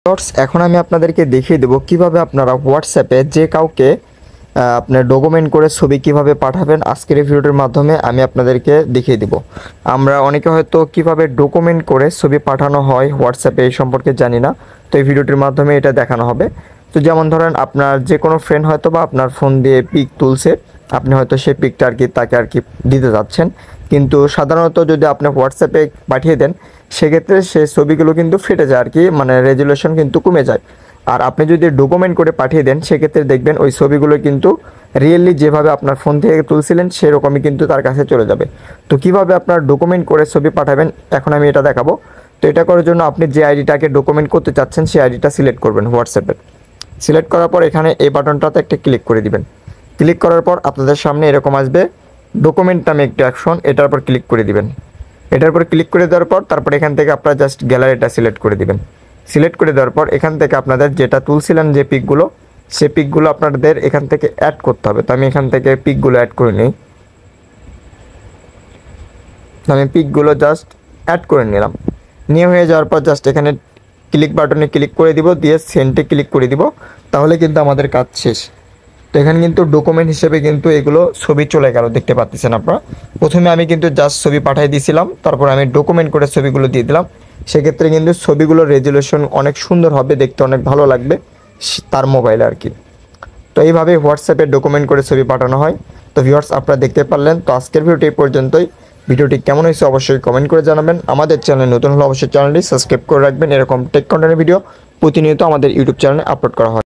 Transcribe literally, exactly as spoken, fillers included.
Viewers, এখন আমি আপনাদেরকে দেখিয়ে দেব কিভাবে আপনারা হোয়াটসঅ্যাপে যে কাউকে আপনার ডকুমেন্ট করে ছবি কিভাবে পাঠাবেন। আজকের এই ভিডিওটির মাধ্যমে আমি আপনাদেরকে দেখিয়ে দেব। আমরা অনেকে হয়তো কিভাবে ডকুমেন্ট করে ছবি পাঠানো হয় হোয়াটসঅ্যাপে এই সম্পর্কে জানি না, তো এই ভিডিওটির মাধ্যমে এটা দেখানো হবে। তো যেমন ধরেন আপনার যে কোনো ফ্রেন্ড হয়তো বা আপনার ফোন দিয়ে পিক তুলছে, আপনি হয়তো সেই পিকটা আর কি তাকে আর কি দিতে যাচ্ছেন, কিন্তু সাধারণত যদি আপনি হোয়াটসঅ্যাপে পাঠিয়ে দেন সেক্ষেত্রে সেই ছবিগুলো কিন্তু ফেটে যায় আর কি, মানে রেজুলেশন কিন্তু কমে যায়। আর আপনি যদি ডকুমেন্ট করে পাঠিয়ে দেন সেক্ষেত্রে দেখবেন ওই ছবিগুলো কিন্তু রিয়েলি যেভাবে আপনার ফোন থেকে তুলছিলেন সেরকমই কিন্তু তার কাছে চলে যাবে। তো কিভাবে আপনার ডকুমেন্ট করে ছবি পাঠাবেন এখন আমি এটা দেখাবো। তো এটা করার জন্য আপনি যে আইডিটাকে ডকুমেন্ট করতে চাচ্ছেন সেই আইডিটা সিলেক্ট করবেন হোয়াটসঅ্যাপে। সিলেক্ট করার পর এখানে এই বাটনটাতে একটা ক্লিক করে দিবেন। ক্লিক করার পর আপনাদের সামনে এরকম আসবে ডকুমেন্ট নামে একটি অপশন, এটার উপর ক্লিক করে দিবেন। এটার উপর ক্লিক করে দেওয়ার পর তারপর এখান থেকে আপনারা জাস্ট গ্যালারিটা সিলেক্ট করে দিবেন। সিলেক্ট করে দেওয়ার পর এখান থেকে আপনাদের যেটা তুলছিলেন যে পিকগুলো, সে পিকগুলো আপনাদের এখান থেকে অ্যাড করতে হবে। তো আমি এখান থেকে পিকগুলো অ্যাড করে নিই। আমি পিকগুলো জাস্ট অ্যাড করে নিলাম। নিয়ে হয়ে যাওয়ার পর জাস্ট এখানে ক্লিক বাটনে ক্লিক করে দিব, দিয়ে সেন্টে ক্লিক করে দিব, তাহলে কিন্তু আমাদের কাজ শেষ। তো এখানে কিন্তু ডকুমেন্ট হিসেবে কিন্তু এগুলো ছবি চলে গেল, দেখতে পাচ্ছেন আপনারা। প্রথমে আমি কিন্তু জাস্ট ছবি পাঠিয়ে দিয়েছিলাম, তারপর আমি ডকুমেন্ট করে ছবিগুলো দিয়ে দিলাম। সেক্ষেত্রে কিন্তু ছবিগুলোর রেজুলেশন অনেক সুন্দর হবে, দেখতে অনেক ভালো লাগবে তার মোবাইলে আর কি। তো এইভাবে হোয়াটসঅ্যাপে ডকুমেন্ট করে ছবি পাঠানো হয়। তো ভিউয়ার্স, আপনারা দেখতে পারলেন। তো আজকের ভিডিওটি এই পর্যন্তই। ভিডিওটি কেমন হয়েছে অবশ্যই কমেন্ট করে জানাবেন। আমাদের চ্যানেল নতুন হলে অবশ্যই চ্যানেলটি সাবস্ক্রাইব করে রাখবেন। এরকম টেক কন্টেন্টের ভিডিও প্রতিনিয়ত আমাদের ইউটিউব চ্যানেলে আপলোড করা হয়।